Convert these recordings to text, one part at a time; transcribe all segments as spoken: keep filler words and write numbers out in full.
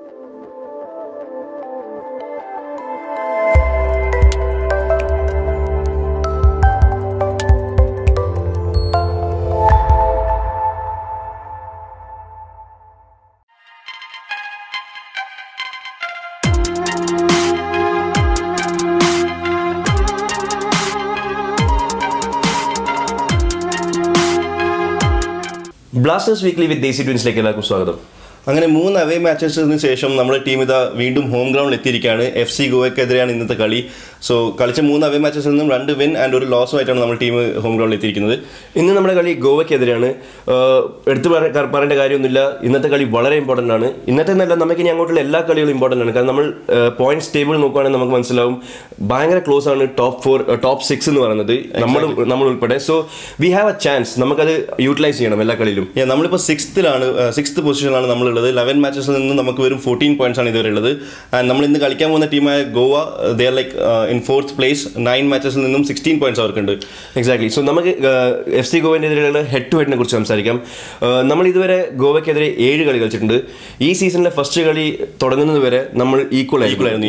Blasters weekly വിത്ത് ദേശി ട്വിൻസിലേക്ക് എല്ലാവർക്കും സ്വാഗതം. അങ്ങനെ മൂന്ന് അവേ മാച്ചസിന് ശേഷം നമ്മുടെ ടീം ഇതാ വീണ്ടും ഹോം ഗ്രൗണ്ടിൽ എത്തിയിരിക്കുകയാണ്. എഫ് സി ഗോവയ്ക്കെതിരെയാണ് ഇന്നത്തെ കളി. സോ കളിച്ച മൂന്ന് അവേ മാച്ചസിൽ നിന്നും രണ്ട് വിൻ ആൻഡ് ഒരു ലോസുമായിട്ടാണ് നമ്മൾ ടീം ഹോം ഗ്രൗണ്ടിൽ എത്തിയിരിക്കുന്നത്. ഇന്ന് നമ്മുടെ കളി ഗോവയ്ക്കെതിരെയാണ്. എടുത്തു പറയേണ്ട കാര്യമൊന്നുമില്ല, ഇന്നത്തെ കളി വളരെ ഇമ്പോർട്ടൻ്റ് ആണ്. ഇന്നത്തെ എന്നല്ല, നമുക്ക് ഇനി അങ്ങോട്ടുള്ള എല്ലാ കളികളും ഇമ്പോർട്ടൻ്റ് ആണ്. കാരണം നമ്മൾ പോയിന്റ്സ് ടേബിൾ നോക്കുകയാണെങ്കിൽ നമുക്ക് മനസ്സിലാവും ഭയങ്കര ക്ലോസ് ആണ് ടോപ്പ് ഫോർ ടോപ്പ് സിക്സ് എന്ന് പറയുന്നത്, നമ്മൾ നമ്മൾ ഉൾപ്പെടെ. So we have a chance, നമുക്കത് യൂട്ടിലൈസ് ചെയ്യണം എല്ലാ കളിയിലും. നമ്മളിപ്പോൾ സിക്സ്ത്തിലാണ് സിക്സ്ത് പൊസിഷനിലാണ് നമ്മൾ ഉള്ളത്. ലെവൻ മാച്ചസിൽ നിന്ന് നമുക്ക് വെറും ഫോർട്ടീൻ പോയിന്റ്സ് ആണ് ഇതുവരെ ഉള്ളത്. ആൻഡ് നമ്മൾ ഇന്ന് കളിക്കാൻ പോകുന്ന ടീമായ Goa, they are like in fourth place. Nine മാച്ചസിൽ നിന്നും സിക്സ്റ്റീൻ പോയിന്റ്സ് അവർക്കുണ്ട്. എക്സാക്ട്ലി. സോ നമുക്ക് എഫ് സി ഗോവയ്ക്കെതിരെയുള്ള ഹെഡ് ടു ഹെഡിനെ കുറിച്ച് സംസാരിക്കാം. നമ്മൾ ഇതുവരെ ഗോവയ്ക്കെതിരെ ഏഴ് കളി കളിച്ചിട്ടുണ്ട്. ഈ സീസണിലെ ഫസ്റ്റ് കളി തുടങ്ങുന്നത് വരെ നമ്മൾ ഈക്വൽ ആയിരുന്നു.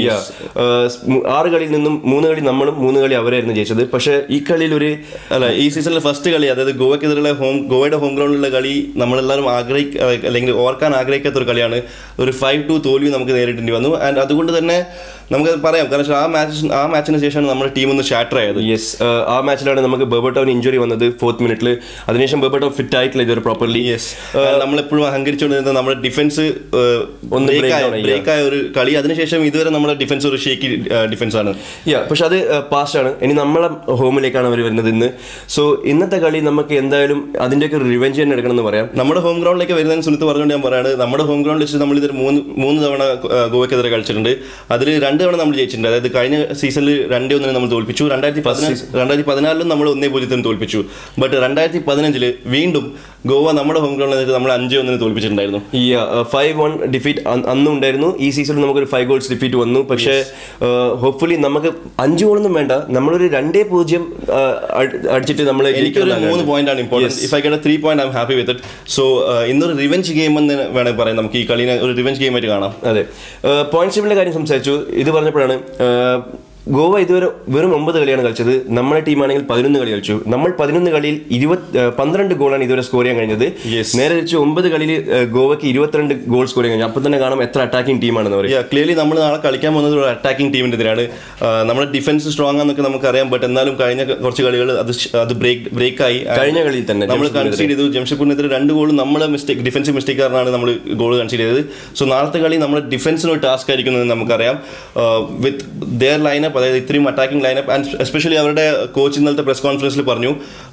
ആറ് കളിയിൽ നിന്നും മൂന്ന് കളി നമ്മളും മൂന്ന് കളി അവരായിരുന്നു ജയിച്ചത്. പക്ഷേ ഈ കളിയിൽ ഒരു അല്ല ഈ സീസണിലെ ഫസ്റ്റ് കളി, അതായത് ഗോവയ്ക്കെതിരെയുള്ള ഹോം ഗോവയുടെ ഹോം ഗ്രൗണ്ടിലുള്ള കളി നമ്മളെല്ലാവരും ആഗ്രഹിക്ക അല്ലെങ്കിൽ ഓർക്കാൻ ആഗ്രഹിക്കാത്തൊരു കളിയാണ്. ഒരു ഫൈവ് ടു തോൽവി നമുക്ക് നേരിടേണ്ടി വന്നു. ആൻഡ് അതുകൊണ്ട് തന്നെ നമുക്ക് പറയാം, കാരണം ആ മാച്ച് ആ മാച്ചിന് ശേഷമാണ് നമ്മുടെ ടീം ഒന്ന് ഷാറ്റർ ആയത്. യെസ്, ആ മാച്ചിലാണ് നമുക്ക് ബെർബർട്ടോന് ഇഞ്ചുറി വന്നത് ഫോർത്ത് മിനിറ്റിൽ. അതിനുശേഷം ബെർബർട്ടോ ഫിറ്റ് ആയിട്ടില്ല ഇതുവരെ പ്രോപ്പർലി. യെസ്, നമ്മളെപ്പോഴും അഹങ്കരിച്ചുകൊണ്ടിരുന്നത് നമ്മുടെ ഡിഫൻസ് ഒന്ന് ബ്രേക്ക് ആയ ഒരു കളി. അതിനുശേഷം ഇതുവരെ നമ്മുടെ ഡിഫൻസ് ഒരു ഷേക്കി ഡിഫൻസ് ആണ്. യാ, പക്ഷെ അത് പാസ്റ്റ് ആണ്. ഇനി നമ്മളെ ഹോമിലേക്കാണ് അവർ വരുന്നത് ഇന്ന്. സോ ഇന്നത്തെ കളി നമുക്ക് എന്തായാലും അതിൻ്റെയൊക്കെ റിവെഞ്ച് തന്നെ എടുക്കണം എന്ന് പറയാം. നമ്മുടെ ഹോം ഗ്രൗണ്ടിലേക്ക് വരുന്നതിന് സുനിത്ത് പറഞ്ഞുകൊണ്ട് ഞാൻ പറയാണ്, നമ്മുടെ ഹോം ഗ്രൗണ്ടിൽ വെച്ച് നമ്മൾ ഇതൊരു മൂന്ന് മൂന്ന് തവണ ഗോവയ്ക്കെതിരെ കളിച്ചിട്ടുണ്ട്. അതിൽ രണ്ട് തവണ നമ്മൾ ജയിച്ചിട്ടുണ്ട്. അതായത് കഴിഞ്ഞ സീസണിൽ രണ്ടേ ഒന്നിന് നമ്മൾ തോൽപ്പിച്ചു. രണ്ടായിരത്തി പതിനാല് രണ്ടായിരത്തി പതിനാലിലും നമ്മൾ ഒന്നേ പൂജ്യത്തിന് തോൽപ്പിച്ചു. ബട്ട് രണ്ടായിരത്തി പതിനഞ്ചില് വീണ്ടും ഗോവ നമ്മുടെ ഹോം ഗ്രൗണ്ടിൽ നമ്മൾ അഞ്ചേ ഒന്നിന് തോൽപ്പിച്ചിട്ടുണ്ടായിരുന്നു. ഈ ഫൈവ് വൺ ഡിഫീറ്റ് അന്നും ഉണ്ടായിരുന്നു. ഈ സീസണിൽ നമുക്കൊരു ഫൈവ് ഗോൾസ് ഡിഫീറ്റ് വന്നു. പക്ഷേ ഹോപ്പ്ഫുള്ളി നമുക്ക് അഞ്ച് ഗോളൊന്നും വേണ്ട, നമ്മളൊരു രണ്ടേ പൂജ്യം അടിച്ചിട്ട് നമ്മൾ എനിക്കൊരു മൂന്ന് പോയിന്റ് ആണ് important. If I get three point I'm happy with it. So ഇന്നൊരു റിവെഞ്ച് ഗെയിം എന്ന് വേണമെങ്കിൽ പറയാം. നമുക്ക് ഈ കളിനെ ഒരു റിവെഞ്ച് ഗെയിം ആയിട്ട് കാണാം. അതെ, പോയിന്റ് ടേബിളിന്റെ കാര്യം സംസാരിച്ചു. ഇത് പറഞ്ഞപ്പോഴാണ് ഗോവ ഇതുവരെ വെറും ഒമ്പത് കളിയാണ് കളിച്ചത്. നമ്മുടെ ടീമാണെങ്കിൽ പതിനൊന്ന് കളി കളിച്ചു. നമ്മൾ പതിനൊന്ന് കളിയിൽ ഇരുപത്തി പന്ത്രണ്ട് ഗോളാണ് ഇതുവരെ സ്കോർ ചെയ്യാൻ കഴിഞ്ഞത്. നേരെ വെച്ച് ഒമ്പത് കളിയിൽ ഗോവയ്ക്ക് ഇരുപത്തിരണ്ട് ഗോൾ സ്കോർ ചെയ്യാൻ കഴിഞ്ഞു. അപ്പോൾ തന്നെ കാണാം എത്ര അറ്റാക്കിംഗ് ടീമാണെന്ന് പറയും. ക്ലിയർലി നമ്മൾ നാളെ കളിക്കാൻ പോകുന്നത് ഒരു അറ്റാക്കിംഗ് ടീമിൻ്റെ എതിരാണ്. നമ്മുടെ ഡിഫൻസ് സ്ട്രോങ് ആണെന്നൊക്കെ നമുക്കറിയാം. ബട്ട് എന്നാലും കഴിഞ്ഞ കുറച്ച് കളികൾ അത് അത് ബ്രേക്ക് ബ്രേക്കായി. കഴിഞ്ഞ കളിയിൽ തന്നെ നമ്മൾ കൺസീഡ് ചെയ്തു. ജംഷഡ്പൂരിനെതിരെ രണ്ട് ഗോളും നമ്മളെ മിസ്റ്റേക്ക് ഡിഫൻസീവ് മിസ്റ്റേക്ക് കാരണമാണ് നമ്മൾ ഗോൾ കൺസീഡ് ചെയ്തത്. സോ നാളത്തെ കളി നമ്മുടെ ഡിഫൻസിന് ഒരു ടാസ്ക് ആയിരിക്കുന്നത് നമുക്കറിയാം. വിത്ത് ദെയർ ലൈനപ്പ്, അതായത് ഇത്രയും അറ്റാക്കിംഗ് ലൈനപ്പ് ആൻഡ് എസ്പെഷ്യലി അവരുടെ കോച്ച് ഇന്നലത്തെ പ്രസ് കോൺഫറൻസിൽ പറഞ്ഞു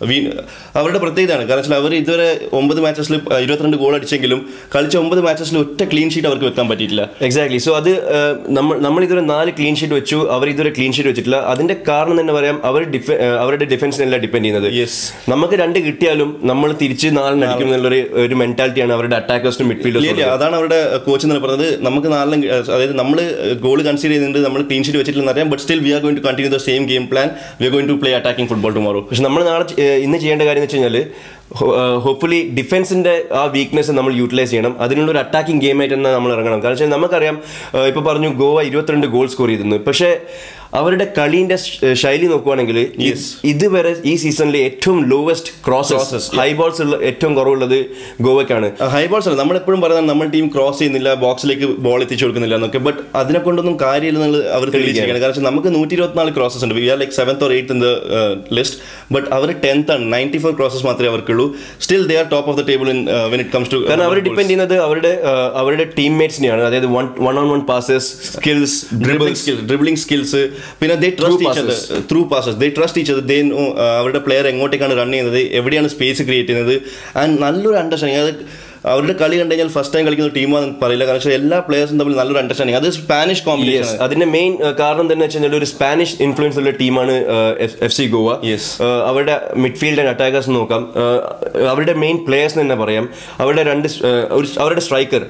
അവരുടെ പ്രത്യേകതയാണ്. കാരണം വെച്ചാൽ അവർ ഇതുവരെ ഒമ്പത് മാച്ചസിൽ ഇരുപത്തിരണ്ട് ഗോൾ അടിച്ചെങ്കിലും കളിച്ച ഒമ്പത് മാച്ചസിൽ ഒറ്റ ക്ലീൻ ഷീറ്റ് അവർക്ക് വെക്കാൻ പറ്റിയിട്ടില്ല. എക്സാക്ട്ലി. സോ അത് നമ്മൾ നമ്മൾ ഇതുവരെ നാല് ക്ലീൻ ഷീറ്റ് വെച്ചു, അവർ ഇതുവരെ ക്ലീൻ ഷീറ്റ് വെച്ചിട്ടില്ല. അതിന്റെ കാരണം തന്നെ പറയാം, അവർ ഡിഫെ അവരുടെ ഡിഫൻസിനെല്ലാം ഡിപ്പെൻഡ് ചെയ്യുന്നത്. യെസ്, നമുക്ക് രണ്ട് കിട്ടിയാലും നമ്മൾ തിരിച്ച് നാലിന് അടിക്കും എന്നുള്ളൊരു ഒരു മെന്റാലിറ്റിയാണ് അവരുടെ അറ്റാക്കേഴ്സിനും മിഡ്ഫീൽഡേഴ്സിനും. അതാണ് അവരുടെ കോച്ച് എന്ന് പറഞ്ഞത്. നമുക്ക് നാലിനും, അതായത് നമ്മൾ ഗോൾ കൺസീഡ് ചെയ്യുന്നുണ്ട്, നമ്മൾ ക്ലീൻ ഷീറ്റ് വെച്ചിട്ടില്ലെന്ന് അറിയാം. But still we are going to continue the same game plan. We are going to play attacking football tomorrow. പക്ഷെ നമ്മൾ നാളെ ഇന്ന് ചെയ്യേണ്ട കാര്യം എന്ന് വെച്ച് കഴിഞ്ഞാൽ ഹോപ്പ്ഫുള്ളി ഡിഫൻസിന്റെ ആ വീക്ക്നെസ് നമ്മൾ യൂട്ടിലൈസ് ചെയ്യണം. അതിനുള്ള ഒരു അറ്റാക്കിംഗ് ഗെയിം ആയിട്ട് തന്നെ നമ്മൾ ഇറങ്ങണം. കാരണം വെച്ചാൽ നമുക്കറിയാം, ഇപ്പോൾ പറഞ്ഞു ഗോവ ഇരുപത്തിരണ്ട് ഗോൾ സ്കോർ ചെയ്തിരുന്നു. പക്ഷേ അവരുടെ കളീൻ്റെ ശൈലി നോക്കുവാണെങ്കിൽ ഇതുവരെ ഈ സീസണിലെ ഏറ്റവും ലോവസ്റ്റ് ക്രോസസ്, ഹൈ ബോൾസ് ഉള്ള ഏറ്റവും കുറവുള്ളത് ഗോവയ്ക്കാണ്. ഹൈ ബോൾസ് അല്ല, നമ്മളെപ്പോഴും പറയുന്നത് നമ്മൾ ടീം ക്രോസ് ചെയ്യുന്നില്ല, ബോക്സിലേക്ക് ബോൾ എത്തിച്ചു കൊടുക്കുന്നില്ല എന്നൊക്കെ. ബട്ട് അതിനെ കൊണ്ടൊന്നും കാര്യമില്ലെന്നുള്ളത് അവർ തെളിയിച്ചിരിക്കുകയാണ്. കാരണം നമുക്ക് നൂറ്റി ഇരുപത്തിനാല് ക്രോസസ് ഉണ്ട്. We are like seventh or eighth in the list. But അവർ ടെൻത്ത് ആണ്. നയൻറ്റി ഫോർ ക്രോസസ് മാത്രമേ അവർക്കുള്ളൂ. Still they are top of the table in when it comes to. കാരണം അവർ ഡിപ്പെൻഡ് ചെയ്യുന്നത് അവരുടെ അവരുടെ ടീംമേറ്റ്സിനെയാണ്. അതായത് one one on one passes, skills, dribbling skill dribbling skills പിന്നെ they trust each other through passes. They trust each other. They know അവരുടെ player എങ്ങോട്ടേക്കാണ് റൺ ചെയ്യുന്നത്, എവിടെയാണ് സ്പേസ് ക്രിയേറ്റ് ചെയ്യുന്നത്. ആൻഡ് നല്ലൊരു അണ്ടർസ്റ്റാൻഡിങ്. അത് അവരുടെ കളി കണ്ടു കഴിഞ്ഞാൽ ഫസ്റ്റ് ടൈം കളിക്കുന്ന ടീമാണെന്ന് പറയില്ല. കാരണം എല്ലാ പ്ലേയേഴ്സും തമ്മിൽ നല്ലൊരു അണ്ടർസ്റ്റാൻഡിങ്. അത് സ്പാനിഷ് കോമ്പിനേഷൻ. അതിന്റെ മെയിൻ കാരണം തന്നെ വെച്ചാൽ ഒരു സ്പാനിഷ് ഇൻഫ്ലുവൻസ് ഉള്ള ടീമാണ് എഫ് സി ഗോവ. അവരുടെ മിഡ്ഫീൽഡ് ആൻഡ് അറ്റാക്കേഴ്സ് നോക്കാം, അവരുടെ മെയിൻ പ്ലേയേഴ്സ് തന്നെ പറയാം. അവരുടെ രണ്ട് അവരുടെ സ്ട്രൈക്കർ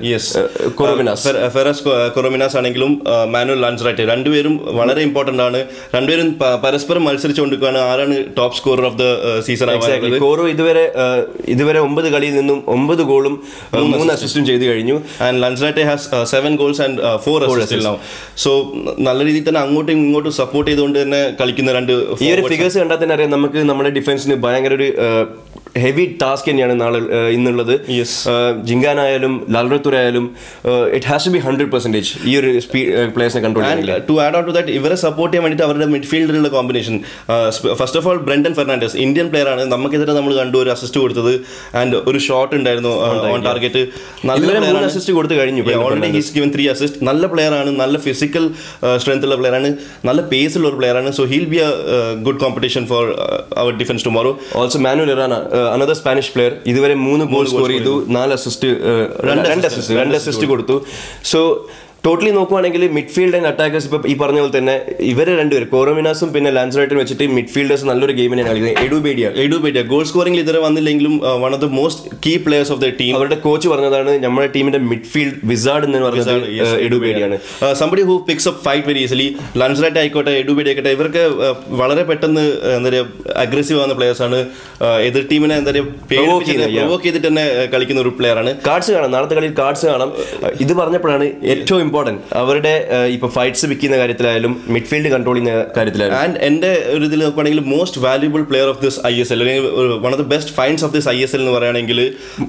ഫെറസ് കൊറോമിനാസ് ആണെങ്കിലും മാനുവൽ ലാൻസ്റൈറ്റ്, രണ്ടുപേരും വളരെ ഇമ്പോർട്ടന്റ് ആണ്. രണ്ടുപേരും പരസ്പരം മത്സരിച്ചുകൊണ്ടിരിക്കുകയാണ് ആരാണ് top scorer of the season. Coro ഇതുവരെ ഇതുവരെ ഒമ്പത് കളിയിൽ നിന്നും ഒമ്പത് ഗോളും മൂന്ന് അസിസ്റ്റും ചെയ്ത് കഴിഞ്ഞു. And Lanzarote has seven goals and four assist now. So നല്ല രീതിയിൽ തന്നെ അങ്ങോട്ടും ഇങ്ങോട്ടും സപ്പോർട്ട് ചെയ്തുകൊണ്ട് തന്നെ കളിക്കുന്ന രണ്ട് ഈ ഒരു ഫിഗേഴ്സ് കണ്ടാൽ തന്നെ അറിയാം നമുക്ക് നമ്മുടെ ഡിഫൻസിന് ഭയങ്കര ഒരു ഹെവി ടാസ്ക് തന്നെയാണ് നാളെ ഇന്നുള്ളത്. ജിങ്കാനായാലും ലാൽറത്തൂർ ആയാലും it has to be hundred percentage ഈ ഒരു പ്ലേയേഴ്സിനെ കൺട്രോൾ ചെയ്യാൻ. To add on to that ഇവരെ സപ്പോർട്ട് ചെയ്യാൻ വേണ്ടിയിട്ട് അവരുടെ മിഡ്ഫീൽഡിലുള്ള combination, first of all Brandon Fernandes Indian player ആണ്. നമുക്കെതിരെ നമ്മൾ കണ്ടു ഒരു അസിസ്റ്റ് കൊടുത്തത് ആൻഡ് ഒരു ഷോട്ട് ഉണ്ടായിരുന്നു ഓൺ ടാർഗറ്റ്. നല്ല അസിസ്റ്റ് കൊടുത്തു കഴിഞ്ഞു. Already he's given three assist. നല്ല പ്ലെയർ ആണ്, നല്ല ഫിസിക്കൽ സ്ട്രെങ്ത് ഉള്ള പ്ലെയർ ആണ്, നല്ല പേസ് ഉള്ള ഒരു പ്ലെയർ ആണ്. So he'll be a good competition for അവർ defence tomorrow. Also Manuel Arana, another Spanish player, ഇതുവരെ മൂന്ന് ഗോൾ സ്കോർ ചെയ്തു, നാല് അസിസ്റ്റ് രണ്ട് അസിസ്റ്റ് രണ്ട് അസിസ്റ്റ് കൊടുത്തു. സോ ടോട്ടലി നോക്കുവാണെങ്കിൽ മിഡ്ഫീൽഡ് ആൻഡ് അറ്റാക്കേഴ്സ് ഇപ്പോൾ ഈ പറഞ്ഞ പോലെ തന്നെ ഇവരെ രണ്ടുപേർ കോറോമിനാസും പിന്നെ ലാൻസ്ലൈറ്റും വെച്ചിട്ട് മിഡ്ഫീൽഡേഴ്സ് നല്ലൊരു ഗെയിമിനെ കളിക്കുന്നത്. എഡുബേഡിയ എഡുബേഡിയ ഗോൾ സ്കോറിംഗിൽ ഇതുവരെ വന്നില്ലെങ്കിലും one of the most key players of the team. അവരുടെ കോച്ച് പറഞ്ഞതാണ് നമ്മുടെ ടീമിന്റെ മിഡ്ഫീൽഡ് വിസാർഡ് എന്ന് പറയുന്നത് എഡുബേഡിയാണ്. Somebody who picks up fight very easily. Lanzarote ആയിക്കോട്ടെ എഡുബേഡിയ ആയിക്കോട്ടെ ഇവർക്ക് വളരെ പെട്ടെന്ന് എന്താ പറയുക അഗ്രസീവ് ആവുന്ന പ്ലേയേഴ്സ് ആണ്. എതിർ ടീമിനെ എന്താ പറയുക പ്രൊവോക്ക് ചെയ്തിട്ട് തന്നെ കളിക്കുന്ന ഒരു പ്ലെയർ ആണ്. കാർഡ്സ് കാണാം, നാളത്തെ കളിയിൽ കാർഡ്സ് കാണാം. ഇത് പറഞ്ഞപ്പോഴാണ് ഏറ്റവും ഇമ്പോർട്ടന്റ് അവരുടെ ഇപ്പൊ ഫൈറ്റ്സ് വിൽക്കുന്ന കാര്യത്തിലായാലും മിഡ്ഫീൽഡ് കൺട്രോൾ ചെയ്യുന്ന കാര്യത്തിലായാലും. ആൻഡ് എന്റെ ഒരു ഇതിൽ നോക്കുകയാണെങ്കിൽ most valuable player of this I S L അല്ലെങ്കിൽ one of the best finds of this I S L എന്ന് പറയുകയാണെങ്കിൽ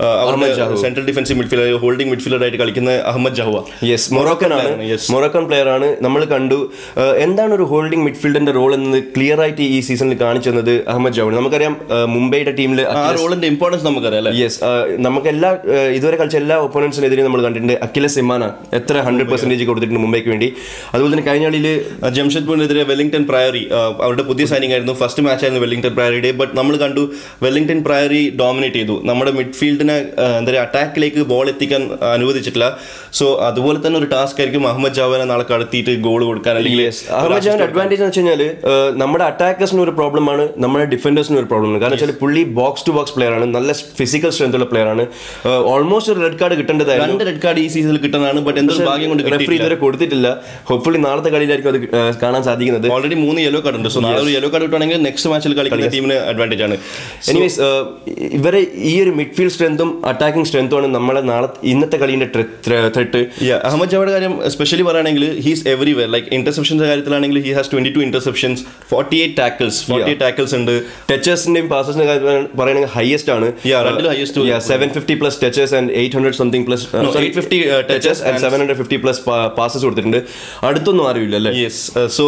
central defensive midfielder holding midfielder ആയിട്ട് കളിക്കുന്ന അഹമ്മദ് ജഹ്വ. യെസ്, മൊറോക്കൻ ആണ്, മൊറോക്കൻ പ്ലെയർ ആണ്. നമ്മൾ കണ്ടു എന്താണ് ഒരു ഹോൾഡിംഗ് മിഡ്ഫീൽഡിന്റെ റോൾ എന്ന് ക്ലിയർ ആയിട്ട് ഈ സീസണിൽ കാണിച്ചു തന്നത് അഹമ്മദ് ജഹ്വ. നമുക്കറിയാം മുംബൈയുടെ ടീമിൽ ആ റോളിന്റെ ഇമ്പോർട്ടൻസ് നമുക്കറിയാം. യെസ്, നമുക്ക് എല്ലാ ഇതുവരെ കളിച്ച എല്ലാ ഒപ്പോണൻസിനെതിരെ നമ്മൾ കണ്ടിട്ടുണ്ട്. അഖിലേഷ് ഇമാന എത്ര ഹൺഡ്രഡ് പെർസെന്റേജ് കൊടുത്തിട്ടുണ്ട് മുംബൈക്ക് വേണ്ടി. അതുപോലെ തന്നെ കഴിഞ്ഞ കളിയിൽ ജംഷഡ്പൂരിനെതിരെ വെല്ലിംഗ്ടൺ പ്രയറി അവരുടെ പുതിയ സൈനിങ് ആയിരുന്നു. ഫസ്റ്റ് മാച്ച് ആയിരുന്നു വെല്ലിംഗ്ടൺ പ്രയറിയുടെ. ബട്ട് നമ്മൾ കണ്ടു വെല്ലിംഗ്ടൺ പ്രയറി ഡോമിനേറ്റ് ചെയ്തു, നമ്മുടെ മിഡ്ഫീൽഡിനെ എന്താ പറയുക അറ്റാക്കിലേക്ക് ബോൾ എത്തിക്കാൻ അനുവദിച്ചിട്ടില്ല. സോ അതുപോലെ തന്നെ ഒരു ടാസ്ക് ആയിരിക്കും അഹമ്മദ് ജാവനെ നാളെ കടത്തിയിട്ട് ഗോൾ കൊടുക്കാൻ. അഹമ്മദ് ജാവന്റെ അഡ്വാൻറ്റേജ് എന്ന് വെച്ച് കഴിഞ്ഞാൽ നമ്മുടെ അറ്റാക്കേഴ്സിന് ഒരു പ്രോബ്ലം ആണ്, നമ്മുടെ ഡിഫൻഡേഴ്സിന് ഒരു പ്രോബ്ലം ആണ്. കാരണം വെച്ചാൽ പുള്ളി ബോക്സ് ടു ബോക്സ് പ്ലെയർ ആണ്, നല്ല ഫിസിക്കൽ സ്ട്രെങ്ത് ഉള്ള പ്ലെയർ ആണ്. ഓൾമോസ്റ്റ് ഒരു റെഡ് കാർഡ് കിട്ടേണ്ടതായിരുന്നു, രണ്ട് റെഡ് കാർഡ് ഈ സീസണിൽ കിട്ടുന്നതാണ്. ബട്ട് എന്തൊരു ഭാഗ്യം കൊണ്ട് റെഫറി ഇതുവരെ കൊടുത്തിട്ടില്ല. ഹോപ്പ്ഫുള്ളി നാളത്തെ കളിയിലായിരിക്കും അത് കാണാൻ സാധിക്കുന്നത്. ഓൾറെഡി മൂന്ന് യെല്ലോ കാർഡ് ഉണ്ട്. സോ നാളെ ഒരു യെല്ലോ കാർഡ് കിട്ടുവാണെങ്കിൽ നെക്സ്റ്റ് മാച്ചിൽ കളിക്കുന്ന ടീമിന് അഡ്വാൻറ്റേജ് ആണ്. എനിവേസ് ഇവരെ ഈ ഒരു മിഡ്ഫീൽഡ് സ്ട്രെങ്തും അറ്റാക്കിംഗ് സ്ട്രെങ്തും ആണ് നമ്മളെ നാളെ ഇന്നത്തെ കളിയുടെ ത്രെട്ട്. അഹമ്മദ് ജാവയുടെ കാര്യം സ്പെഷ്യലി പറയുകയാണെങ്കിൽ ഹീസ് എവറിവെയർ. ലൈക്ക് ഇന്റർസെപ്ഷൻസ് കാര്യത്തിലാണെങ്കിൽ he has twenty two interceptions, forty eight tackles forty eight tackles ഉണ്ട്. ടച്ചേഴ്സിന്റെയും പാസസിന്റെ കാര്യം പറയുകയാണെങ്കിൽ ഹയസ്റ്റ് ആണ്, seven fifty plus touches and eight hundred something plus eight fifty touches and seven hundred fifty plus passes കൊടുത്തിട്ടുണ്ട്. അടുത്തൊന്നും അറിയില്ല അല്ലേ? യെസ്. സോ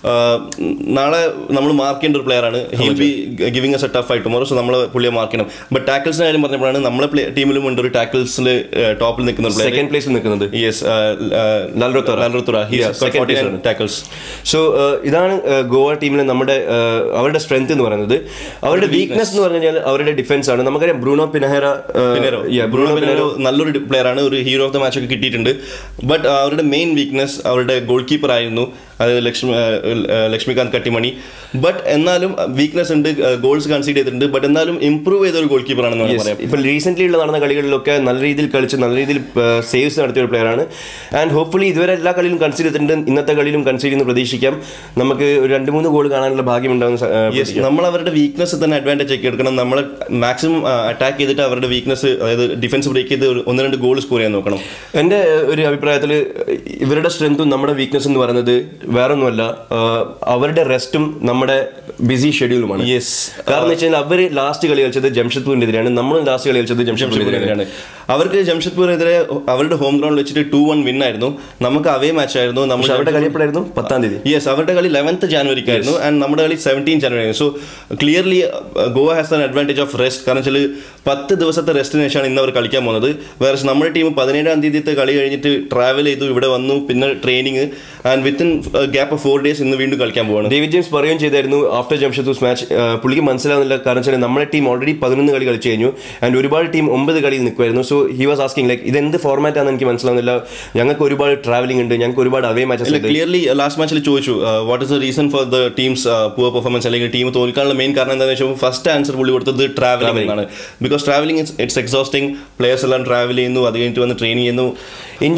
നാളെ നമ്മൾ മാർക്ക് ചെയ്യേണ്ട ഒരു പ്ലെയർ ആണ്. He'll be giving a set of fight tomorrow. So നമ്മൾ പുള്ളിയെ മാർക്ക് ചെയ്യണം. ബട്ട് ടാക്കിൾസിന്റെ കാര്യം പറഞ്ഞപ്പോഴാണ് നമ്മളെ ടീമിലും ഉണ്ട് ഒരു ടാക്കിൾസിൽ ടോപ്പിൽ നിൽക്കുന്ന പ്ലെയർ, സെക്കൻഡ് പ്ലേസിൽ നിൽക്കുന്നത്. Yes, ലാൽറത്തൂറ tackles. സോ ഇതാണ് ഗോവ ടീമിലെ നമ്മുടെ അവരുടെ സ്ട്രെങ്ത് എന്ന് പറയുന്നത്. അവരുടെ വീക്ക്നെസ് എന്ന് പറഞ്ഞു കഴിഞ്ഞാൽ അവരുടെ ഡിഫൻസ് ആണ്. നമുക്കറിയാം ബ്രൂണോ പിനഹേറ ബ്രൂണോ പിനേരോ നല്ലൊരു പ്ലെയർ ആണ്, ഒരു ഹീറോ ഓഫ് ദ മാച്ച് ഒക്കെ കിട്ടിയിട്ടുണ്ട്. ബട്ട് അവരുടെ മെയിൻ വീക്ക്നെസ് അവരുടെ ഗോൾ കീപ്പർ ആയിരുന്നു, അതായത് ലക്ഷ്മി ലക്ഷ്മികാന്ത് കട്ടിമണി. ബട്ട് എന്നാലും വീക്ക്നെസ് ഉണ്ട്, ഗോൾസ് കൺസീഡ് ചെയ്തിട്ടുണ്ട്. ബട്ട് എന്നാലും ഇംപ്രൂവ് ചെയ്ത ഒരു ഗോൾ കീപ്പർ ആണെന്ന് പറയാം. ഇപ്പം റീസെന്റ് ഉള്ള നടന്ന കളികളിലൊക്കെ നല്ല രീതിയിൽ കളിച്ച് നല്ല രീതിയിൽ സേവ്സ് നടത്തിയ ഒരു പ്ലെയർ ആണ്. ആൻഡ് ഹോപ്പ്ഫുള്ളി ഇതുവരെ എല്ലാ കളിയിലും കൺസീഡ് ചെയ്തിട്ടുണ്ട്, ഇന്നത്തെ കളിയിലും കൺസീഡ് ചെയ്യുന്ന പ്രതീക്ഷിക്കാം. നമുക്ക് ഒരു രണ്ട് മൂന്ന് ഗോൾ കാണാനുള്ള ഭാഗ്യം ഉണ്ടാകുന്ന. നമ്മൾ അവരുടെ വീക്ക്നെസ് തന്നെ അഡ്വാൻറ്റേജ് ആക്കി എടുക്കണം. നമ്മൾ മാക്സിമം അറ്റാക്ക് ചെയ്തിട്ട് അവരുടെ വീക്ക്നെസ്, അതായത് ഡിഫൻസ് ബ്രേക്ക് ചെയ്ത് ഒന്ന് രണ്ട് ഗോൾ സ്കോർ ചെയ്യാൻ നോക്കണം. എൻ്റെ ഒരു അഭിപ്രായത്തിൽ ഇവരുടെ സ്ട്രെങ്തും നമ്മുടെ വീക്ക്നെസ് എന്ന് പറയുന്നത് വേറൊന്നുമല്ല, അവരുടെ റെസ്റ്റും നമ്മുടെ ബിസി ഷെഡ്യൂളുമാണ്. യെസ്. കാരണം വെച്ച് കഴിഞ്ഞാൽ അവർ ലാസ്റ്റ് കളി കളിച്ചത് ജംഷഡ്പൂരിനെതിരെയാണ്, നമ്മളും ലാസ്റ്റ് കളി കളിച്ചത് ജംഷഡ്പൂരിനെതിരെയാണ്. അവർക്ക് ജംഷഡ്പൂരിനെതിരെ അവരുടെ ഹോം ഗ്രൗണ്ടിൽ വെച്ചിട്ട് ടു വൺ വിൻ ആയിരുന്നു. നമുക്ക് അവേ മാച്ച് ആയിരുന്നു. നമ്മൾ അവരുടെ കളി എപ്പോഴായിരുന്നു? പത്താം തീയതി. യെസ്, അവരുടെ കളി ലെവൻത്ത് ജാനുവരിക്കായിരുന്നു ആൻഡ് നമ്മുടെ കളി സെവൻറ്റീൻ ജാനുവരി ആയിരുന്നു. So clearly Goa has an advantage of rest. കാരണം വെച്ചാൽ പത്ത് ദിവസത്തെ റെസ്റ്റിന് ശേഷമാണ് ഇന്ന് അവർ കളിക്കാൻ പോകുന്നത്. വേറെ നമ്മുടെ ടീം പതിനേഴാം തീയതിത്തെ കളി കഴിഞ്ഞിട്ട് ട്രാവൽ ചെയ്തു, ഇവിടെ വന്നു, പിന്നെ training and within gap of four days ഇന്ന് വീണ്ടും കളിക്കാൻ പോവാണ്. ഡേവിഡ് ജെയിംസ് പറയുകയും ചെയ്തായിരുന്നു ആഫ്റ്റർ ജംഷഡ്പൂർ മാച്ച്, പുള്ളിക്ക് മനസ്സിലാവുന്നില്ല. കാരണം വെച്ചാൽ നമ്മുടെ ടീം ഓൾറെഡി പതിനൊന്ന് കളി കളിച്ചു കഴിഞ്ഞു ആൻഡ് ഒരുപാട് ടീം ഒമ്പത് കളിയിൽ നിൽക്കുമായിരുന്നു. So he was asking like ഇത് എന്ത് ഫോർമാറ്റ് ആണെന്ന് എനിക്ക് മനസ്സിലാവുന്നില്ല, ഞങ്ങൾക്ക് ഒരുപാട് ട്രാവലിംഗ് ഉണ്ട്, ഞങ്ങൾക്ക് ഒരുപാട് അവേ മാച്ചസ്. ക്ലിയർലി ലാസ്റ്റ് മാച്ചിൽ ചോദിച്ചു what is the reason for the team's poor performance, അല്ലെങ്കിൽ ടീം തോൽക്കാനുള്ള മെയിൻ കാരണം എന്താണെന്ന് വെച്ചാൽ ഫസ്റ്റ് ആൻസർ പുള്ളി കൊടുത്തത് ട്രാവലിംഗ് ആണ്. Because travelling it's exhausting. Players എല്ലാം ട്രാവൽ ചെയ്യുന്നു, അത് കഴിഞ്ഞിട്ട് വന്ന് ട്രെയിൻ ചെയ്യുന്നു. ഇഞ്ചുറി റിക്കവർ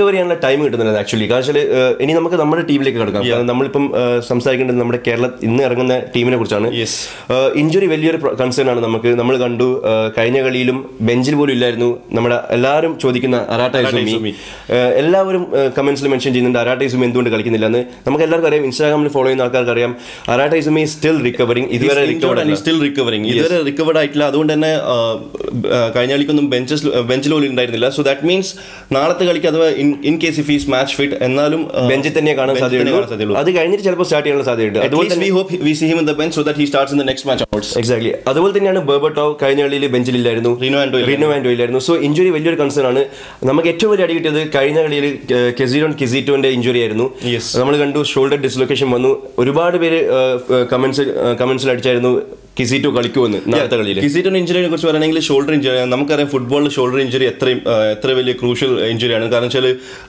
റിക്കവർ ചെയ്യാനുള്ള ടൈം കിട്ടുന്നില്ല ആക്ച്വലി. കാരണം വെച്ചാൽ ഇനി നമുക്ക് നമ്മുടെ ടീമിലേക്ക് കിടക്കാം. കാരണം നമ്മളിപ്പം സംസാരിക്കേണ്ടത് നമ്മുടെ കേരള ഇന്ന് ഇറങ്ങുന്ന ടീമിനെ കുറിച്ചാണ്. ഇഞ്ചുറി വലിയൊരു കൺസേൺ ആണ് നമുക്ക്. നമ്മൾ കണ്ടു കഴിഞ്ഞ കളിയിലും ബെഞ്ചിൽ പോലും ഇല്ലായിരുന്നു നമ്മുടെ എല്ലാവരും ചോദിക്കുന്ന അരാട്ട ഇസുമി. എല്ലാവരും കമന്റ്സിൽ മെൻഷൻ ചെയ്യുന്നുണ്ട് അരാട്ട ഇസുമി എന്തുകൊണ്ട് കളിക്കുന്നില്ല എന്ന്. നമുക്ക് എല്ലാവർക്കും അറിയാം, ഇൻസ്റ്റാഗ്രാമിൽ ഫോളോ ചെയ്യുന്ന ആൾക്കാർക്ക് അറിയാം, അരാട്ട ഇസുമി സ്റ്റിൽ റിക്കവറിംഗ്. ഇതുവരെ ഇതുവരെ റിക്കവർഡ് ആയിട്ടില്ല. അതുകൊണ്ട് തന്നെ കഴിഞ്ഞ കളിക്കൊന്നും ബെഞ്ചസ് ബെഞ്ചിൽ പോലും ഉണ്ടായിരുന്നില്ല. സോ ദാറ്റ് മീൻസ് നാളത്തെ കളിക്ക് അഥവാ in case if he's match fit എന്നാലും ബെഞ്ചിൽ തന്നെ കാണാൻ സാധ്യതയുള്ളൂ. അത് കഴിഞ്ഞിട്ട് ചിലപ്പോൾ സ്റ്റാർട്ട് ചെയ്യാനുള്ള സാധ്യതയുണ്ട്. അതുപോലെ we hope we see him in the bench so that he starts in the next match onwards. Exactly. അതുപോലെ തന്നെയാണ് ബെർബർട്ടോവ് കഴിഞ്ഞ കളിയിൽ ബെഞ്ചിലില്ലായിരുന്നു, റിനോ ആൻഡോ ഇല്ലായിരുന്നു. സോ ഇഞ്ചുറി വലിയൊരു കൺസേൺ ആണ്. നമുക്ക് ഏറ്റവും വലിയ അടി കിട്ടിയത് കഴിഞ്ഞ കളിയിൽ കെസിറ്റോൻ കിസിറ്റോന്റെ ഇഞ്ചുറി ആയിരുന്നു. നമ്മൾ കണ്ടു ഷോൾഡർ ഡിസ്ലൊക്കേഷൻ വന്നു. ഒരുപാട് പേര് കമന്റ്സ് കമന്റ്സിൽ അടിച്ചായിരുന്നു കിസിറ്റോ കളിക്കുമെന്ന് നാളത്തെ കളിയിൽ. കിസിറ്റോന്റെ ഇഞ്ചുറിയെ കുറിച്ച് പറയുകയാണെങ്കിൽ ഷോൾഡർ ഇഞ്ചുറി നമുക്കറിയാം, ഫുട്ബോളിൽ ഷോൾഡർ ഇഞ്ചുറി എത്രയും എത്ര വലിയ ക്രൂഷ്യൽ ഇഞ്ചുറിയാണ്. കാരണം വെച്ചാൽ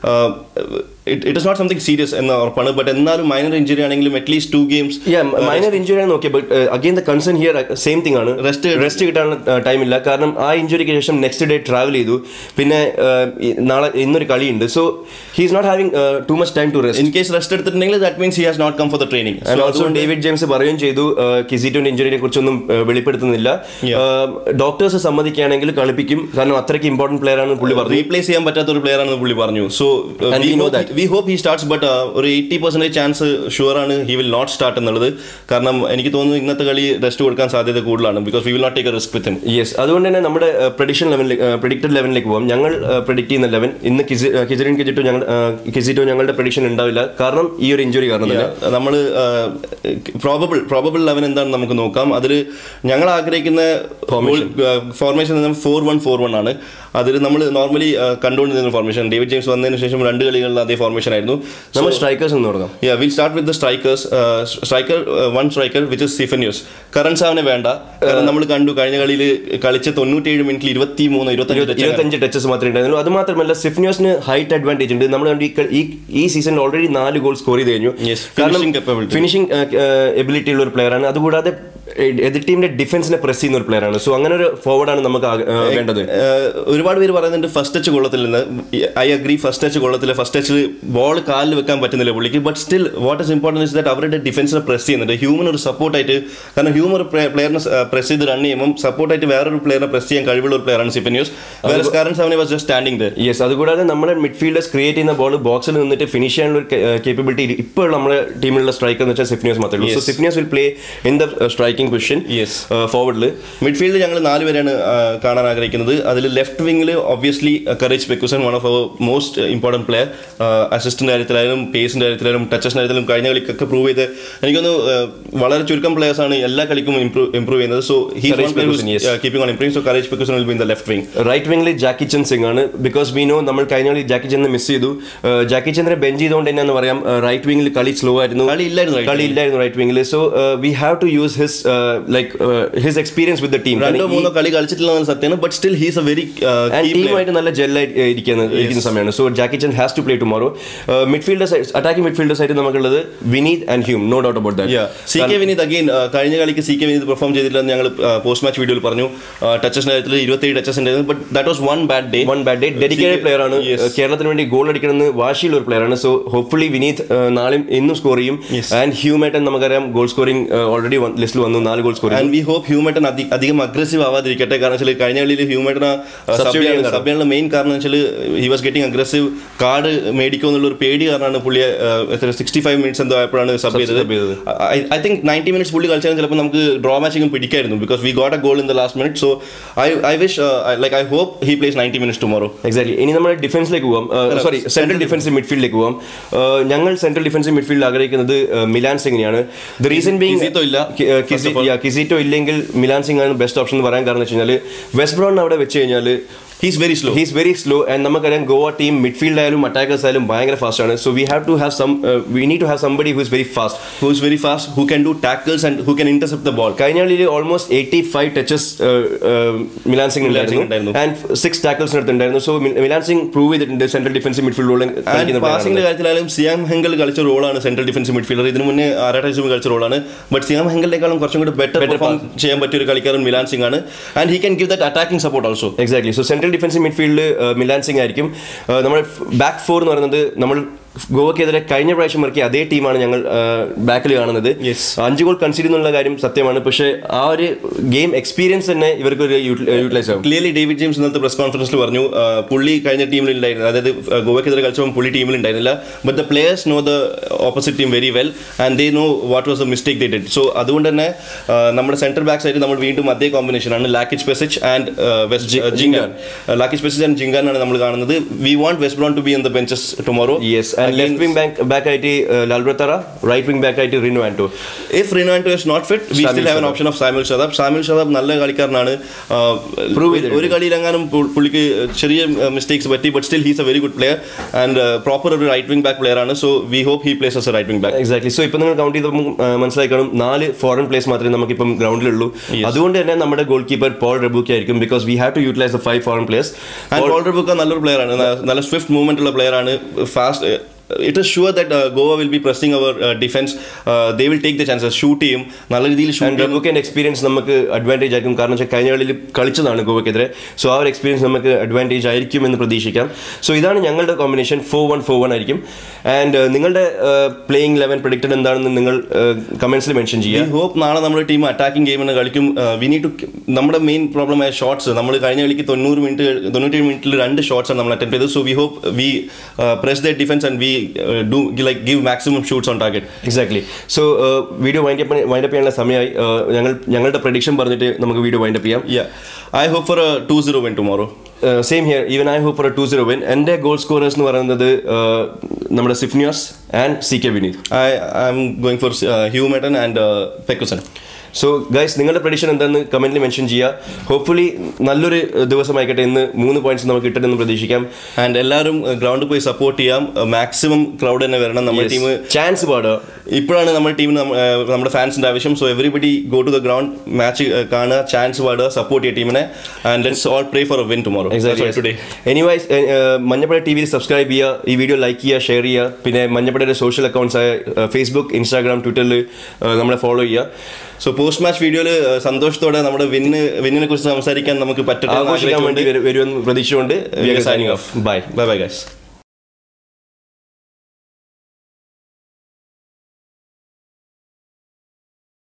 it is not something serious എന്ന ഉറപ്പാണ്. ബട്ട് എന്നാലും മൈനർ ഇഞ്ചുറി ആണെങ്കിലും at least two games minor injury ആണ് നോക്കിയത്. But again the concern here same thing ആണ്, റെസ്റ്റ് റെസ്റ്റ് കിട്ടാനുള്ള ടൈമില്ല. കാരണം ആ ഇഞ്ചുറിക്ക് ശേഷം നെക്സ്റ്റ് ഡേ ട്രാവൽ ചെയ്തു, പിന്നെ നാളെ ഇന്നൊരു കളിയുണ്ട്. So he is not having too much time to rest. In case rest എടുത്തിട്ടുണ്ടെങ്കിൽ that means he has not come for the training. അതുകൊണ്ട് ഡേവിഡ് ജെയിംസ് പറയുകയും ചെയ്തു കിസിറ്റോന്റെ ഇഞ്ചുറിയെ കുറിച്ചൊന്നും വെളിപ്പെടുത്തുന്നില്ല. ഡോക്ടേഴ്സ് സമ്മതിക്കുകയാണെങ്കിൽ കളിപ്പിക്കും, കാരണം അത്രയ്ക്ക് ഇമ്പോർട്ടന്റ് പ്ലെയർ ആണ് പുള്ളി പറഞ്ഞു. റീപ്ലേസ് ചെയ്യാൻ പറ്റാത്ത ഒരു പ്ലെയർ ആണെന്ന് പുള്ളി പറഞ്ഞു. So we hope he starts. But ഒരു എയ്റ്റി പെർസെന്റേജ് ചാൻസ് ഷുവർ ആണ് ഹി വിൽ നോട്ട് സ്റ്റാർട്ട് എന്നുള്ളത്. കാരണം എനിക്ക് തോന്നുന്നു ഇന്നത്തെ കളി റെസ്റ്റ് കൊടുക്കാൻ സാധ്യത കൂടുതലാണ്. Because we will not take a risk with him. Yes, അതുകൊണ്ട് തന്നെ നമ്മുടെ പ്രഡിക്ഷൻ ലെവലിലേക്ക് പ്രിഡിക്റ്റഡ് ലെവലിലേക്ക് പോകാം. ഞങ്ങൾ പ്രിഡിക്ട് ചെയ്യുന്ന ലെവൻ ഇന്ന് കിസിറ്റോൻ കിസിറ്റോ ഞങ്ങൾ കിസിറ്റോ ഞങ്ങളുടെ പ്രഡിക്ഷൻ ഉണ്ടാവില്ല, കാരണം ഈ ഒരു ഇഞ്ചുറി കാരണം തന്നെ. നമ്മൾ പ്രോബബിൾ പ്രോബബിൾ ലെവൻ എന്താണെന്ന് നമുക്ക് നോക്കാം. അതിൽ ഞങ്ങൾ ആഗ്രഹിക്കുന്ന formation four one four one ആണ്. അതിൽ നമ്മൾ നോർമലി കണ്ടുകൊണ്ടിരുന്ന ഫോർമേഷൻ ഡേവിഡ് ജെയിംസ് വന്നതിന് ശേഷം രണ്ട് കളികളിൽ അതേ ഫോർമേഷൻ ആയിരുന്നു. നമ്മൾ സ്ട്രൈക്കേഴ്സ് എന്ന് പറഞ്ഞാൽ ya will start with the strikers. Striker one striker which is Sifneos. കറൻസാവിനെ വേണ്ട, കാരണം നമ്മൾ കണ്ടു കഴിഞ്ഞ കളിയിൽ കളിച്ച തൊണ്ണൂറ്റേഴ് മിനിറ്റിൽ ഇരുപത്തി മൂന്ന് ഇരുപത്തഞ്ച് ടച്ചസ് മാത്രമേ ഉണ്ടായിരുന്നുള്ളൂ. അത് മാത്രമല്ല സിഫന്യൂസിന് ഹൈറ്റ് അഡ്വാൻറ്റേജ് ഉണ്ട്. നമ്മൾ ഈ സീസണിൽ ഓൾറെഡി നാല് ഗോൾ സ്കോർ ചെയ്ത് കഴിഞ്ഞു. ഫിനിഷിംഗ് എബിലിറ്റി ഉള്ള ഒരു പ്ലെയർ ആണ്. അതുകൂടാതെ എതിർ ടീമിന്റെ ഡിഫൻസിനെ പ്രസ് ചെയ്യുന്ന ഒരു പ്ലെയർ ആണ്. സോ അങ്ങനെ ഒരു ഫോർവേഡാണ് നമുക്ക് വേണ്ടത്. ഒരുപാട് പേര് പറയുന്നുണ്ട് ഫസ്റ്റ് ടച്ച് കൊള്ളത്തില്ലെന്ന്. ഐ അഗ്രി, ഫസ്റ്റ് ടച്ച് കൊള്ളത്തില്ല. ഫസ്റ്റ് ടച്ചിൽ ബോൾ കാലിൽ വെക്കാൻ പറ്റുന്നില്ല പുള്ളിക്ക്. But still what is important is that അവരുടെ ഡിഫൻസിനെ പ്രസ് ചെയ്യുന്നുണ്ട്. ഹ്യൂമൻ ഒരു സപ്പോർട്ടായിട്ട്, കാരണം ഹ്യൂമൻ ഒരു പ്ലെയറിനെ പ്രസ് ചെയ്ത് റൺ ചെയ്യുമ്പോൾ സപ്പോർട്ടായിട്ട് വേറൊരു പ്ലെയറിനെ പ്രസ് ചെയ്യാൻ കഴിവുള്ള ഒരു പ്ലെയറാണ് സിഫന്യൂസ്. വേറെ കാരൻസ് അവനെ was just standing there. Yes, അതുകൂടാതെ നമ്മുടെ മിഡ്ഫീൽഡേഴ്സ് ക്രിയേറ്റ് ചെയ്യുന്ന ബോൾ ബോക്സിൽ നിന്നിട്ട് ഫിനിഷ് ചെയ്യാനുള്ള കേപ്പബിലിറ്റി ഇപ്പോൾ നമ്മുടെ ടീമിലുള്ള സ്ട്രൈക്കർ എന്ന് വെച്ചാൽ സിഫന്യൂസ് മാത്രമേ ഉള്ളൂ. So Sifneos will play in the striking position. Yes, ഫോർവേഡിൽ. മിഡ്ഫീൽഡിൽ ഞങ്ങൾ നാല് പേരാണ് കാണാൻ ആഗ്രഹിക്കുന്നത്. അതിൽ ലെഫ്റ്റ് വിംഗിൽ obviously Courage Pekuson, one of our most important player. അസിസ്റ്റിൻ്റെ കാര്യത്തിലായാലും പേസിൻ്റെ കാര്യത്തിലായാലും ടച്ചസിൻ്റെ കാര്യത്തിലും കഴിഞ്ഞ കളിക്കൊക്കെ പ്രൂവ് ചെയ്ത് എനിക്കൊന്ന് വളരെ ചുരുക്കം പ്ലെയേഴ്സ് ആണ് എല്ലാ കളിക്കും ഇംപ്രൂവ് ഇംപ്രൂവ് ചെയ്യുന്നത്. So he keeping on improving. So Courage Pekuson will be in the left wing. Right വിംഗിൽ ജാക്കി ചന്ദ് സിംഗ് ആണ്. ബിക്കോസ് വി നോ നമ്മൾ കഴിഞ്ഞ കളി ജാക്കി ചന്ദ് മിസ് ചെയ്തു. ജാക്കി ചന്ദ്രെ ബെഞ്ച് ചെയ്തുകൊണ്ട് തന്നെയാണെന്ന് പറയാം. റൈറ്റ് വിംഗിൽ കളി സ്ലോ ആയിരുന്നു, കളി ഇല്ലായിരുന്നു കളി ഇല്ലായിരുന്നു റൈറ്റ് വിംഗിൽ. So we have to use his like his experience with the team. രണ്ടോ മൂന്നോ കളി കളിച്ചിട്ടില്ല സത്യമാണ്. But still he's a very ടീമായിട്ട് നല്ല ജെല്ലായിട്ട് ഇരിക്കുന്ന ഇരിക്കുന്ന സമയമാണ്. So Jackichand has to play tomorrow. Midfielders, attacking midfielders ആയിട്ട് നമുക്കുള്ളത് Vineeth and Hume, no doubt about that. C K Vineeth again കഴിഞ്ഞ കളിക്ക് സി കെ വിനീത് പെർഫോം ചെയ്തിട്ടില്ലെന്ന് ഞങ്ങൾ പോസ്റ്റ് മാച്ച് വീഡിയോയിൽ പറഞ്ഞു. ടച്ചസിന്റെ കാര്യത്തിൽ ഇരുപത്തേഴ് ടച്ചസ് ഉണ്ടായിരുന്നു. But that was one bad day. One bad day. Dedicated player ആണ്. കേരളത്തിന് വേണ്ടി ഗോൾ അടിക്കണമെന്ന് വാശിയുള്ള ഒരു പ്ലെയർ ആണ്. സോ ഹോപ്പ്ഫുള്ളി വിനീത് നാളെയും ഇന്നും സ്കോർ ചെയ്യും. ആൻഡ് ഹ്യൂമേട്ടൻ നമുക്കറിയാം ഗോൾ സ്കോറിംഗ് ഓൾറെഡി ലിസ്റ്റിൽ വന്നു, നാല് goal score. And we hope ഹ്യൂമേട്ടൻ അധികം അഗ്രസീവ് ആവാതിരിക്കട്ടെ. കാരണം വെച്ചാൽ കഴിഞ്ഞ കളിയിൽ ഹ്യൂമേട്ടനെ സബ്ബിയാനുള്ള മെയിൻ കാരണം വെച്ചാൽ he was getting aggressive. Card മേടിക്കും എന്നുള്ള ഒരു പേടി കാരണമാണ് പുള്ളിയെ സിക്സ്റ്റി ഫൈവ് മിനിറ്റ്സ് എന്തോ ആയപ്പോഴാണ് സബ് ചെയ്തത്. ഐ തിങ്ക് നയൻറ്റി മിനിറ്റ്സ് പുള്ളി കളിച്ചാൽ ചിലപ്പോൾ നമുക്ക് ഡ്രോ മാച്ചിങ്ങും പിടിക്കായിരുന്നു. Because we got a goal in the last minute. So I I wish like I hope he plays ninety minutes tomorrow. Exactly. ഇനി നമ്മൾ ഡിഫൻസിലേക്ക് പോകാം. സോറി, സെൻട്രൽ ഡിഫൻസീവ് മിഡ്ഫീൽഡിലേക്ക് പോകാം. ഞങ്ങൾ സെൻട്രൽ ഡിഫൻസീവ് മിഡ്ഫീൽഡിൽ ആഗ്രഹിക്കുന്നത് മിലാൻ സിംഗിനെയാണ്. ദ റീസൺ ബീങ് കിസിറ്റോ ഇല്ലെങ്കിൽ മിലാൻ സിംഗ് ആണ് ബെസ്റ്റ് ഓപ്ഷൻ എന്ന് പറയാൻ കാരണം വെച്ച് കഴിഞ്ഞാൽ വെസ്റ്റ് ബ്രോൺ അവിടെ വെച്ച് കഴിഞ്ഞാൽ He's very slow. He's very slow, and നമുക്കറിയാം ഗോവ ടീം മിഡ്ഫീൽഡ് ആയാലും അറ്റാക്കേഴ്സ് ആയാലും ഭയങ്കര ഫാസ്റ്റ് ആണ്. So we have to have some we need to have somebody who is very fast who is very fast who can do tackles and who can intercept the ball. കഴിഞ്ഞ കളിയിൽ almost eighty five touches Milan Singh ഉണ്ടായിരുന്നു and six tackles എടുത്തിട്ടുണ്ടായിരുന്നു. So Milan Singh prove ചെയ്തിട്ടുണ്ട് central defensive midfield role. പാസിംഗിന്റെ കാര്യത്തിലായാലും സിയാം ഹെങ്കൽ കളിച്ച റോളാണ് central defensive midfielder. ഇതിന് മുന്നേ ആരാട്ട കളിച്ച റോളാണ്. ബട്ട് സിയാം ഹെങ്കലിനേക്കാളും കുറച്ചും കൂടി ബെറ്റർ പെർഫോം ചെയ്യാൻ പറ്റിയ ഒരു കളിക്കാരൻ മിലാൻ സിംഗ് ആണ്. And he can give that attacking support also. Exactly. So central central defensive മിഡ്ഫീൽഡിൽ മിലാൻ സിംഗ് ആയിരിക്കും. നമ്മൾ ബാക്ക് ഫോർ എന്ന് പറയുന്നത് നമ്മൾ ഗോവക്കെതിരെ കഴിഞ്ഞ പ്രാവശ്യം ഇറക്കിയ അതേ ടീമാണ് ഞങ്ങൾ ബാക്കിൽ കാണുന്നത്. അഞ്ച് ഗോൾ കൺസീഡ് എന്നുള്ള കാര്യം സത്യമാണ്, പക്ഷേ ആ ഒരു ഗെയിം എക്സ്പീരിയൻസ് തന്നെ ഇവർക്ക് ഒരു യൂട്ടിലൈസ് ആവും. ക്ലിയർലി ഡേവിഡ് ജെയിംസ് ഇന്നത്തെ പ്രസ് കോൺഫറൻസിൽ പറഞ്ഞു പുള്ളി കഴിഞ്ഞ ടീമിൽ ഉണ്ടായിരുന്നു, അതായത് ഗോവക്കെതിരെ കളിച്ചപ്പോൾ പുള്ളി ടീമിൽ ഉണ്ടായിരുന്നില്ല. But the players know the opposite team very well and they know what was the mistake they did. So അതുകൊണ്ട് തന്നെ നമ്മുടെ സെൻട്രൽ ബാക്ക് സൈഡ് നമ്മൾ വീണ്ടും അതേ കോമ്പിനേഷനാണ്, Lakic Pesic and Wes Jhingan. Lakic Pesic and Jhingan ആണ് നമ്മൾ കാണുന്നത്. We want Wes Brown to be in the benches tomorrow. Yes, and left wing back back ആയിട്ട് ലാൽബ്രത്തറ, right wing back ആയിട്ട് Rino Anto. If Rino Anto is not fit, we still have an option of Samuel Shadab. Samuel Shadab നല്ല കളിക്കാരനാണ്, ഒരു കളിയിലെങ്ങാനും പുള്ളിക്ക് ചെറിയ mistakes പറ്റി, but still he's a very good player and proper ഒരു right wing back player ആണ്. So we hope he plays as a right wing back. Exactly. So ഇപ്പോൾ നിങ്ങൾ കൗണ്ട് ചെയ്തപ്പോൾ മനസ്സിലായി കാണും, നാല് ഫോറിൻ പ്ലേസ് മാത്രമേ നമുക്കിപ്പം ഗ്രൗണ്ടിലുള്ളൂ. അതുകൊണ്ട് തന്നെ നമ്മുടെ ഗോൾ കീപ്പർ പോൾ റെബൂക്ക ആയിരിക്കും, because we have to utilize the five foreign players. And Paul Rachubka നല്ലൊരു പ്ലെയർ ആണ്, നല്ല സ്വിഫ്റ്റ് മൂവ്മെന്റ് ഉള്ള പ്ലെയർ ആണ്, fast. It is sure that uh, Goa will be pressing our uh, defense. Uh, they will take the chances, shoot him. നല്ല രീതിയിൽ shoot ചെയ്യും. റെബൂക്കൻ്റെ experience നമുക്ക് advantage ആയിരിക്കും, കാരണം വെച്ചാൽ കഴിഞ്ഞ കളിയിൽ കളിച്ചതാണ് ഗോവക്കെതിരെ. സോ ആ ഒരു എക്സ്പീരിയൻസ് നമുക്ക് അഡ്വാൻറ്റേജ് ആയിരിക്കും എന്ന് പ്രതീക്ഷിക്കാം. സോ ഇതാണ് ഞങ്ങളുടെ combination, four one four one ആയിരിക്കും. ആൻഡ് നിങ്ങളുടെ പ്ലേയിങ് ലെവൻ പ്രഡിക്റ്റഡ് എന്താണെന്ന് നിങ്ങൾ കമൻസിൽ മെൻഷൻ ചെയ്യുക. വി ഹോപ്പ് നാളെ നമ്മുടെ ടീം അറ്റാക്കിംഗ് ഗെയിമിന് കളിക്കും. വി നീഡ് ടു, നമ്മുടെ മെയിൻ പ്രോബ്ലം ആയ ഷോട്ട്സ്, നമ്മൾ കഴിഞ്ഞ കളിക്ക് തൊണ്ണൂറ് മിനിറ്റ് തൊണ്ണൂറ്റേഴ് മിനിറ്റിൽ രണ്ട് ഷോട്ട്സ് ആണ് നമ്മൾ അറ്റംപ്റ്റ് ചെയ്തത്. So we hope we press the defence and we do like give maximum shoots on target. Exactly. So video wind up wind up ചെയ്യാനുള്ള സമയമായി. ഞങ്ങൾ ഞങ്ങളുടെ പ്രഡിക്ഷൻ പറഞ്ഞിട്ട് നമുക്ക് വീഡിയോ വൈൻഡ് അപ്പ് ചെയ്യാം. Yeah, I hope for a two zero win tomorrow. Same here, even I hope for a two zero win. എൻ്റെ goal scorers എന്ന് പറയുന്നത് നമ്മുടെ Sifneos and C K Vineeth. I I'm going for ഹ്യൂ മെറ്റൻ and Pekuson. So guys, നിങ്ങളുടെ prediction എന്താണെന്ന് കമന്റിൽ mention ചെയ്യുക. ഹോപ്പ്ഫുള്ളി നല്ലൊരു ദിവസമായിക്കട്ടെ, ഇന്ന് മൂന്ന് പോയിന്റ്സ് നമുക്ക് കിട്ടുമെന്ന് പ്രതീക്ഷിക്കാം. ആൻഡ് എല്ലാവരും ഗ്രൗണ്ടിൽ പോയി സപ്പോർട്ട് ചെയ്യാം, മാക്സിമം ക്രൗഡ് തന്നെ വരണം. നമ്മുടെ ടീം ചാൻസ് പാടുക, ഇപ്പോഴാണ് നമ്മുടെ ടീമിന് നമ്മുടെ ഫാൻസിന്റെ ആവശ്യം. So everybody go to the ground, match കാണുക, ചാൻസ് പാടുക, സപ്പോർട്ട് ചെയ്യുക ടീമിനെ. And let's all pray for a win tomorrow. Exactly. Anyways, Manjappada ടി വിയിൽ സബ്സ്ക്രൈബ് ചെയ്യുക, ഈ വീഡിയോ ലൈക്ക് ചെയ്യുക, ഷെയർ ചെയ്യുക. പിന്നെ മഞ്ഞപ്പടയുടെ സോഷ്യൽ അക്കൗണ്ട്സ് ആയ ഫേസ്ബുക്ക്, ഇൻസ്റ്റാഗ്രാം, ട്വിറ്ററിൽ നമ്മളെ ഫോളോ ചെയ്യുക. സോ പോസ്റ്റ് മാച്ച് വീഡിയോയിൽ സന്തോഷത്തോടെ നമ്മുടെ വിന്ന് വിന്നിനെ കുറിച്ച് സംസാരിക്കാൻ നമുക്ക് പറ്റട്ടെ, ആഘോഷിക്കാൻ വേണ്ടി വരുമെന്ന് പ്രതീക്ഷിച്ചുകൊണ്ട് signing off. Bye bye bye guys.